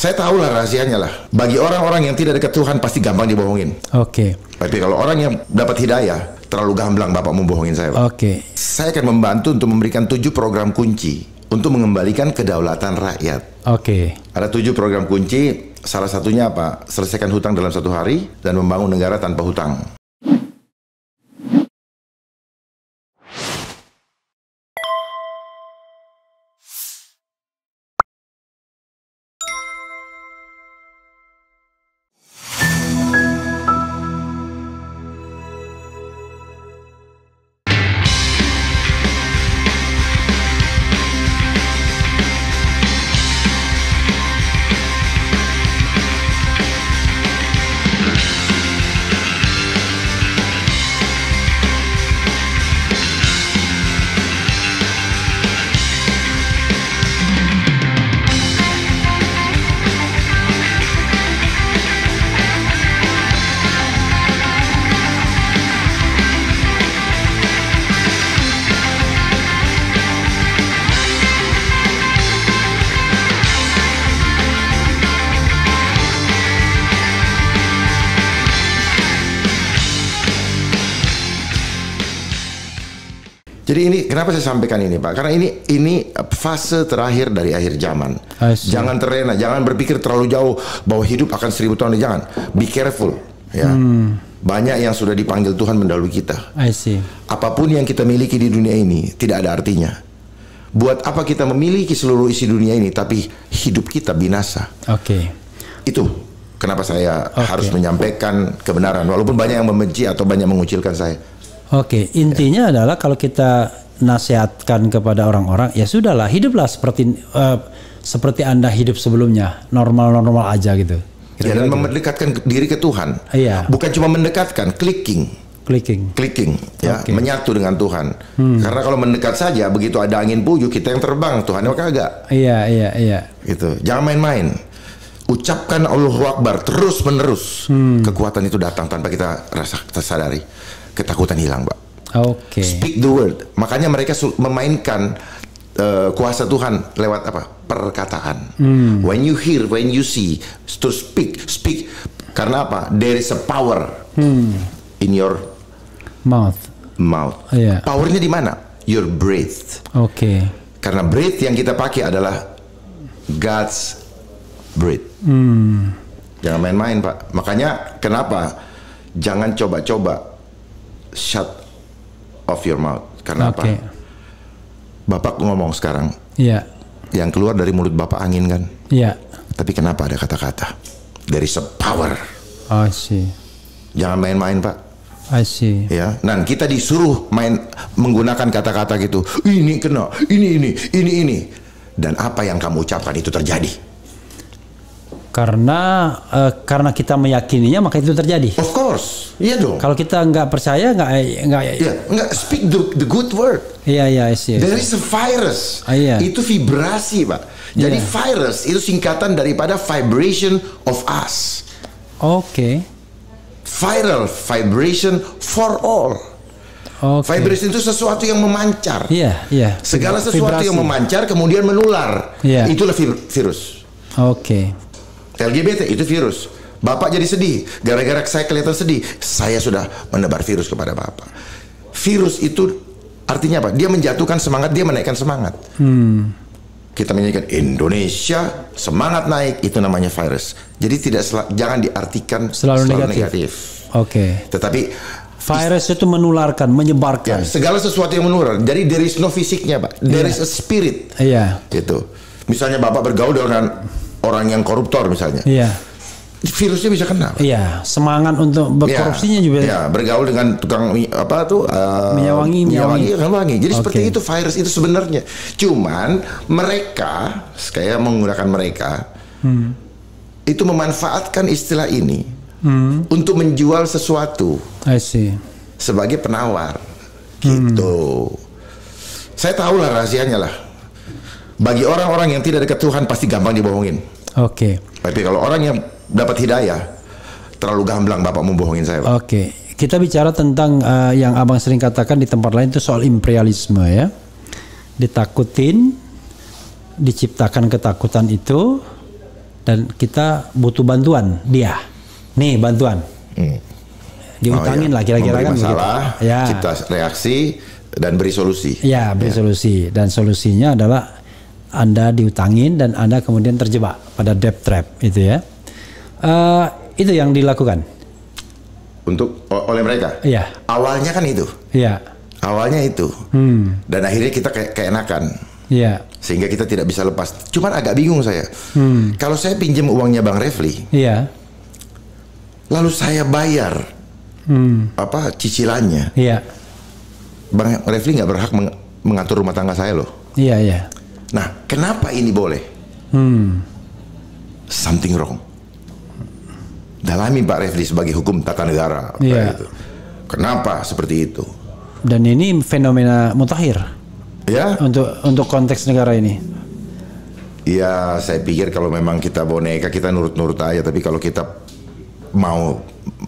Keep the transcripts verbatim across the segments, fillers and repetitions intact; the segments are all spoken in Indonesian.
Saya tahu lah rahasianya lah. Bagi orang-orang yang tidak dekat Tuhan pasti gampang dibohongin. Oke. Tapi kalau orang yang dapat hidayah, terlalu gamblang Bapak membohongin saya, Pak. Oke. Saya akan membantu untuk memberikan tujuh program kunci untuk mengembalikan kedaulatan rakyat. Oke. Ada tujuh program kunci. Salah satunya apa? Selesaikan hutang dalam satu hari dan membangun negara tanpa hutang. Jadi ini kenapa saya sampaikan ini, Pak? Karena ini ini fase terakhir dari akhir zaman. Jangan terlena, jangan berpikir terlalu jauh bahwa hidup akan seribu tahun. Jangan. Be careful, ya. Hmm. Banyak yang sudah dipanggil Tuhan mendahului kita. I see. Apapun yang kita miliki di dunia ini tidak ada artinya. Buat apa kita memiliki seluruh isi dunia ini tapi hidup kita binasa? Oke. Okay. Itu kenapa saya okay. harus menyampaikan kebenaran walaupun banyak yang membenci atau banyak mengucilkan saya. Oke, intinya ya. adalah kalau kita nasihatkan kepada orang-orang, ya sudahlah, hiduplah seperti uh, seperti Anda hidup sebelumnya, normal-normal aja gitu. Ya, dan mendekatkan diri ke Tuhan. Iya. Bukan cuma mendekatkan, clicking. Clicking. Clicking, ya, okay. menyatu dengan Tuhan. Hmm. Karena kalau mendekat saja, begitu ada angin puyuh, kita yang terbang, Tuhan yang kagak. Iya, iya, iya. Gitu. Jangan main-main. Ucapkan Allahu Akbar terus-menerus. Hmm. Kekuatan itu datang tanpa kita rasa kita sadari. Ketakutan hilang, Pak. Oke. Okay. Speak the word. Makanya mereka memainkan uh, kuasa Tuhan lewat apa? Perkataan. Hmm. When you hear, when you see, to speak, speak. Karena apa? There is a power hmm. in your mouth. Mouth. Yeah. Powernya di mana? Your breath. Oke. Okay. Karena breath yang kita pakai adalah God's breath. Hmm. Jangan main-main, Pak. Makanya kenapa? Jangan coba-coba shut off your mouth. Karena okay. apa? Bapak ngomong sekarang. Iya. Yang keluar dari mulut Bapak angin kan? Iya. Tapi kenapa ada kata-kata? There is a power. I see. Jangan main-main, Pak. I see. Ya, nah kita disuruh main menggunakan kata-kata gitu. Ini kena, ini ini, ini ini. Dan apa yang kamu ucapkan itu terjadi. Karena uh, karena kita meyakininya maka itu terjadi. Of course, iya dong. Kalau kita nggak percaya nggak nggak. Iya, nggak speak the, the good word. Iya iya sih. There is a virus. Ah, iya. Itu vibrasi, Pak. Jadi yeah. virus itu singkatan daripada vibration of us. Oke. Okay. Viral vibration for all. Okay. Vibration itu sesuatu yang memancar. Iya iya. Segala sesuatu vibrasi yang memancar kemudian menular. Iya. Itulah virus. Oke. Okay. L G B T itu virus. Bapak jadi sedih gara-gara saya kelihatan sedih. Saya sudah menebar virus kepada Bapak. Virus itu artinya apa? Dia menjatuhkan semangat, dia menaikkan semangat. Hmm. Kita menyanyikan Indonesia semangat naik, itu namanya virus. Jadi tidak jangan diartikan selalu, selalu negatif. negatif. Oke. Okay. Tetapi virus itu menularkan, menyebarkan. Ya, segala sesuatu yang menular. Jadi there is no fisiknya, Pak. There yeah. is a spirit. Iya. Yeah. Gitu. Misalnya Bapak bergaul dengan orang yang koruptor misalnya. Iya. Virusnya bisa kena. Iya, semangat untuk berkorupsinya ya, juga. Ya, bergaul dengan tukang apa tuh uh, minyak wangi, minyak wangi, minyak wangi. Jadi okay. seperti itu virus itu sebenarnya. Cuman mereka, kayak menggunakan mereka, hmm. itu memanfaatkan istilah ini hmm. untuk menjual sesuatu. I see. Sebagai penawar, gitu. Hmm. Saya tahu lah rahasianya lah. Bagi orang-orang yang tidak dekat Tuhan pasti gampang dibohongin. Oke. Okay. Tapi kalau orang yang dapat hidayah, terlalu gamblang Bapak membohongin saya, Pak. Oke. Okay. Kita bicara tentang uh, yang Abang sering katakan di tempat lain itu soal imperialisme ya. Ditakutin, diciptakan ketakutan itu, dan kita butuh bantuan dia. Nih bantuan. Hmm. Diutangin oh, iya. lah kira-kira kan masalah, begitu. Ya. Cipta reaksi dan beri solusi. Ya, beri ya. solusi. Dan solusinya adalah Anda diutangin dan Anda kemudian terjebak pada debt trap itu ya. Uh, itu yang dilakukan. Untuk oleh mereka. Iya. Awalnya kan itu. Iya. Awalnya itu. Hmm. Dan akhirnya kita kayak keenakan. Iya. Sehingga kita tidak bisa lepas. Cuman agak bingung saya. Hmm. Kalau saya pinjam uangnya Bang Refli. Iya. Lalu saya bayar hmm. apa cicilannya. Iya. Bang Refli nggak berhak meng mengatur rumah tangga saya loh. Iya iya. Nah, kenapa ini boleh? Hmm. Something wrong. Dalami Pak Refli sebagai hukum tata negara. Iya. Itu. Kenapa seperti itu? Dan ini fenomena mutakhir. Ya. Untuk untuk konteks negara ini. Ya, saya pikir kalau memang kita boneka kita nurut-nurut aja. Tapi kalau kita mau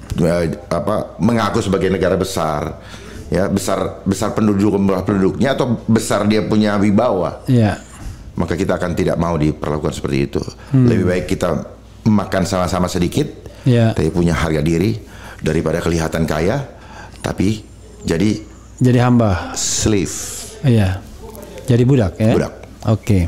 apa mengaku sebagai negara besar, ya besar besar penduduk penduduknya atau besar dia punya wibawa, ya. Maka kita akan tidak mau diperlakukan seperti itu. Hmm. Lebih baik kita makan sama-sama sedikit, ya. Tapi punya harga diri daripada kelihatan kaya, tapi jadi jadi hamba, slave. Iya, jadi budak ya. Budak. Oke. Okay.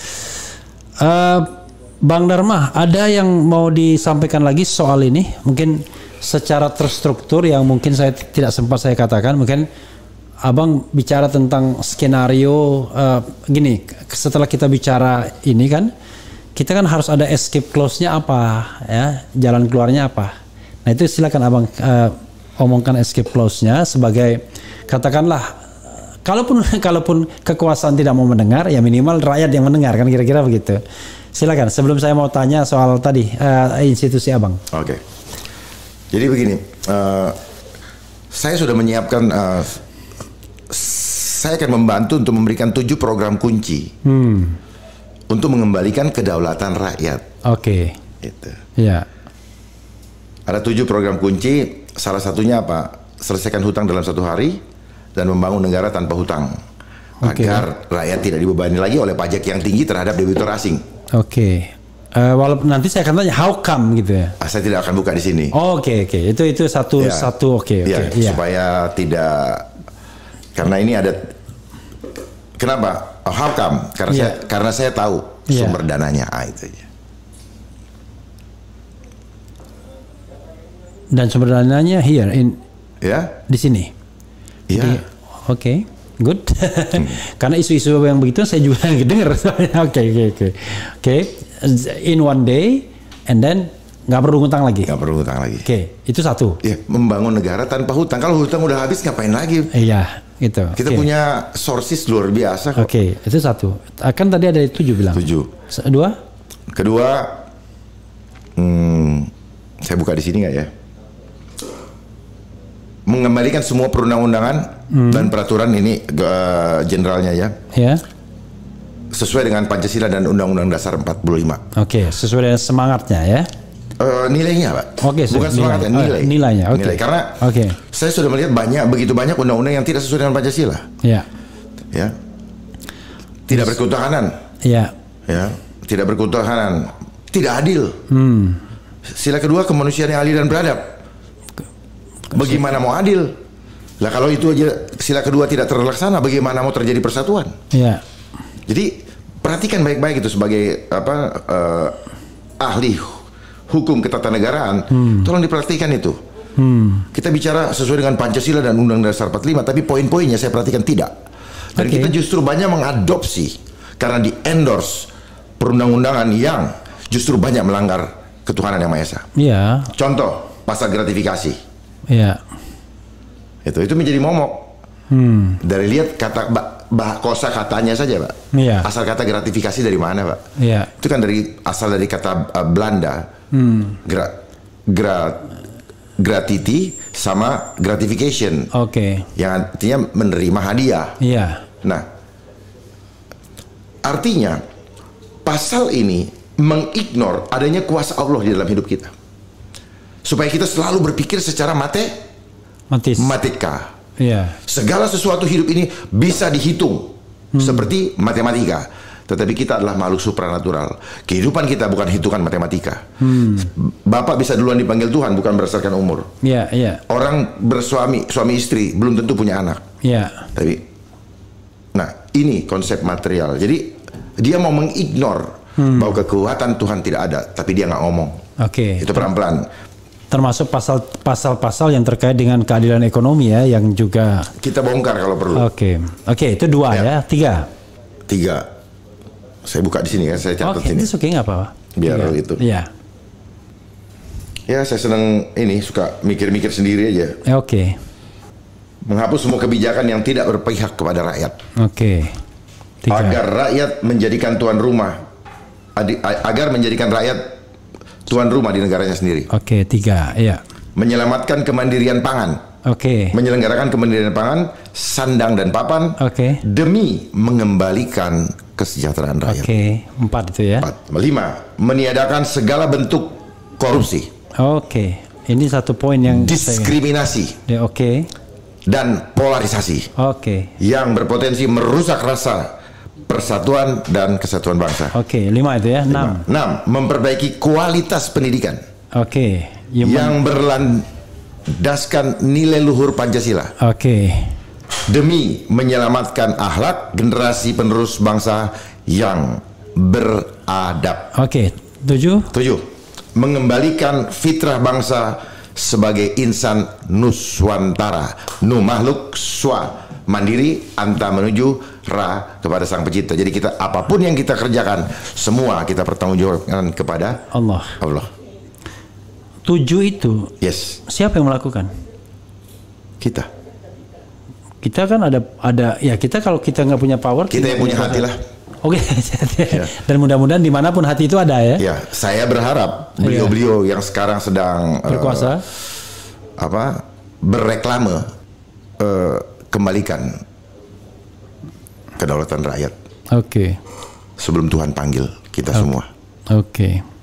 Uh, Bang Dharma, ada yang mau disampaikan lagi soal ini? Mungkin secara terstruktur yang mungkin saya tidak sempat saya katakan. Mungkin Abang bicara tentang skenario uh, gini. Setelah kita bicara ini kan, kita kan harus ada escape clause-nya apa, ya, jalan keluarnya apa. Nah itu silakan Abang uh, omongkan escape clause-nya sebagai katakanlah, kalaupun kalaupun kekuasaan tidak mau mendengar, ya minimal rakyat yang mendengar kan kira-kira begitu. Silakan. Sebelum saya mau tanya soal tadi uh, institusi Abang. Oke. Okay. Jadi begini, uh, saya sudah menyiapkan, uh, saya akan membantu untuk memberikan tujuh program kunci hmm. untuk mengembalikan kedaulatan rakyat. Oke. Okay. Gitu. Ya. Ada tujuh program kunci. Salah satunya apa? Selesaikan hutang dalam satu hari dan membangun negara tanpa hutang, okay. agar rakyat tidak dibebani lagi oleh pajak yang tinggi terhadap debitur asing. Oke. Okay. Uh, walaupun nanti saya akan tanya how come gitu ya. Ah, saya tidak akan buka di sini. Oke oh, oke okay, okay. itu itu satu ya. satu oke okay, oke. Okay. Ya, ya. Supaya tidak, karena ini ada kenapa oh, how come? Karena ya. saya karena saya tahu ya. sumber dananya. Ah, itu aja. Dan sumber dananya here in ya di sini. Iya. Oke. Okay. Good. Hmm. Karena isu-isu yang begitu saya juga dengar. Oke oke oke. Oke. In one day and then nggak perlu hutang lagi. Nggak perlu hutang lagi. Oke, okay. Itu satu. Ya, membangun negara tanpa hutang. Kalau hutang udah habis ngapain lagi? Iya, itu. Kita okay. punya sources luar biasa kok. Oke, okay. Itu satu. Kan tadi ada tujuh bilang. Tujuh. Dua? Kedua, hmm, saya buka di sini nggak ya? Mengembalikan semua perundang-undangan hmm. dan peraturan ini generalnya uh, ya. Ya. Sesuai dengan Pancasila dan Undang-Undang Dasar empat puluh lima. Oke, okay, sesuai dengan semangatnya ya. Uh, nilainya, Pak. Oke, okay, bukan nilai. semangatnya, nilai. Uh, nilainya, oke. Okay. Nilai. Karena okay. saya sudah melihat banyak, begitu banyak undang-undang yang tidak sesuai dengan Pancasila. Ya. Ya. Tidak berketuhanan. Ya. Ya. Tidak berketuhanan. Tidak adil. Hmm. Sila kedua, kemanusiaan yang adil dan beradab. Bagaimana mau adil? Lah kalau itu aja sila kedua tidak terlaksana, bagaimana mau terjadi persatuan? Ya. Jadi perhatikan baik-baik itu sebagai apa uh, ahli hukum ketatanegaraan, hmm. tolong diperhatikan itu. Hmm. Kita bicara sesuai dengan Pancasila dan Undang-Undang Dasar empat puluh lima, tapi poin-poinnya saya perhatikan tidak. Dan okay. kita justru banyak mengadopsi karena di endorse perundang-undangan yang justru banyak melanggar ketuhanan yang Maha Esa. Iya. Contoh pasal gratifikasi. Iya. Itu itu menjadi momok. Hmm. Dari lihat kata bah kosa katanya saja, Pak. Iya. Asal kata gratifikasi dari mana, Pak? Iya. Itu kan dari asal dari kata uh, Belanda. Hmm. Gra, gra, gratiti sama gratification. Oke. Okay. Yang artinya menerima hadiah. Iya. Nah, artinya pasal ini mengignore adanya kuasa Allah di dalam hidup kita. Supaya kita selalu berpikir secara mate, Matis. matika. Iya. Segala sesuatu hidup ini bisa dihitung hmm. seperti matematika. Tetapi kita adalah makhluk supranatural. Kehidupan kita bukan hitungan matematika. Hmm. Bapak bisa duluan dipanggil Tuhan bukan berdasarkan umur. Iya, yeah, iya. Yeah. Orang bersuami, suami istri belum tentu punya anak. Iya. Yeah. Tapi, nah ini konsep material. Jadi dia mau mengignore hmm. bahwa kekuatan Tuhan tidak ada, tapi dia nggak ngomong. Oke. Okay. Itu pelan-pelan. Termasuk pasal pasal-pasal yang terkait dengan keadilan ekonomi ya, yang juga kita bongkar kalau perlu. Oke, okay. oke okay, itu dua ya, ya. tiga. Tiga. Saya buka di sini kan, saya catat okay, sini. Oke, nggak apa-apa. Biar tiga. itu. Iya. Ya, saya senang ini suka mikir-mikir sendiri aja. Oke. Okay. Menghapus semua kebijakan yang tidak berpihak kepada rakyat. Oke. Okay. Agar rakyat menjadikan tuan rumah, agar menjadikan rakyat tuan rumah di negaranya sendiri. Oke, okay, tiga, ya. Menyelamatkan kemandirian pangan. Oke. Okay. Menyelenggarakan kemandirian pangan, sandang dan papan. Oke. Okay. Demi mengembalikan kesejahteraan rakyat. Oke, okay. empat itu ya. Empat. Lima, meniadakan segala bentuk korupsi. Oke, okay. Ini satu poin yang diskriminasi. Ya, oke. Okay. Dan polarisasi. Oke. Okay. Yang berpotensi merusak rasa persatuan dan kesatuan bangsa. Oke, okay. lima itu ya. Enam. Enam, memperbaiki kualitas pendidikan. Oke. Okay. Yang, yang berlandaskan nilai luhur Pancasila. Oke. Okay. Demi menyelamatkan akhlak generasi penerus bangsa yang beradab. Oke, okay. tujuh. Tujuh, mengembalikan fitrah bangsa sebagai insan nuswantara, nu makhluk swa, mandiri, anta menuju ra kepada sang pencipta. Jadi kita apapun yang kita kerjakan, semua kita pertanggungjawabkan kepada Allah. Allah. Tujuh itu, yes. Siapa yang melakukan? Kita. Kita kan ada ada ya kita kalau kita nggak punya power, kita yang punya hati lah. Oke, okay. Ya. Dan mudah-mudahan dimanapun hati itu ada ya. Ya, saya berharap beliau-beliau yang sekarang sedang berkuasa, uh, apa berreklame, uh, kembalikan kedaulatan rakyat. Oke. Okay. Sebelum Tuhan panggil kita okay. semua. Oke. Okay.